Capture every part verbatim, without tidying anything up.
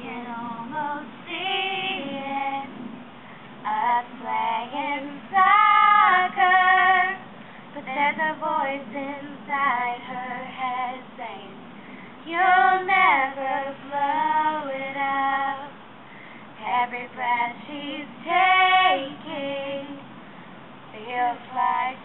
can almost see it. Us playing soccer, but there's a voice inside her head saying, you'll never blow it up. Every breath she's taking feels like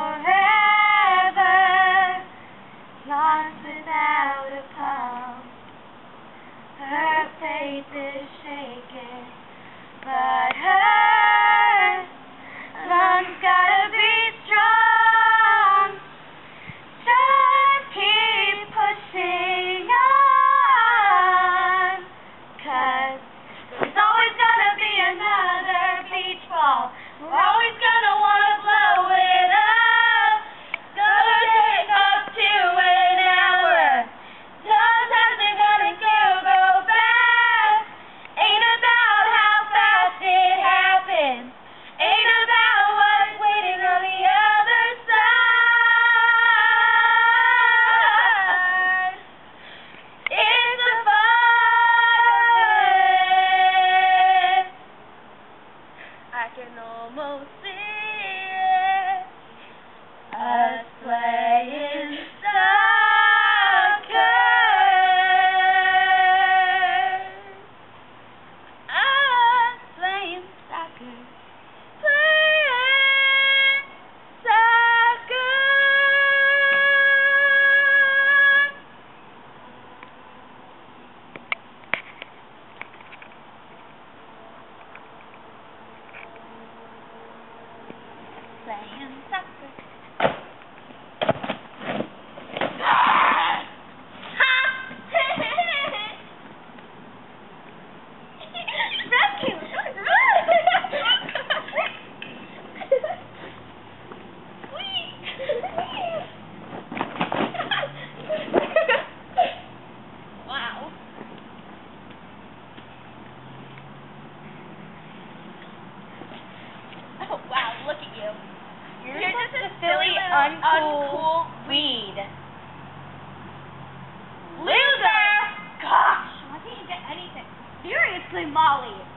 forever, lost without a pulse. Her faith is shaken, but her lungs gotta be strong. Just keep pushing on, 'cause there's always gonna be another beach ball. We're always gonna wanna blow it up. Gonna take up to an hour. Sometimes they're gonna go, go fast. Ain't about how fast it happens. Ain't about what's waiting on the other side. It's the fun. I can almost see it. Us playing soccer. Us playing soccer. Playing soccer. Playing soccer. Rescue! Wow. Oh wow, look at you. You're, You're just a silly, uncool, uncool weed. Loser! Gosh, why can't you get anything? Seriously, Molly.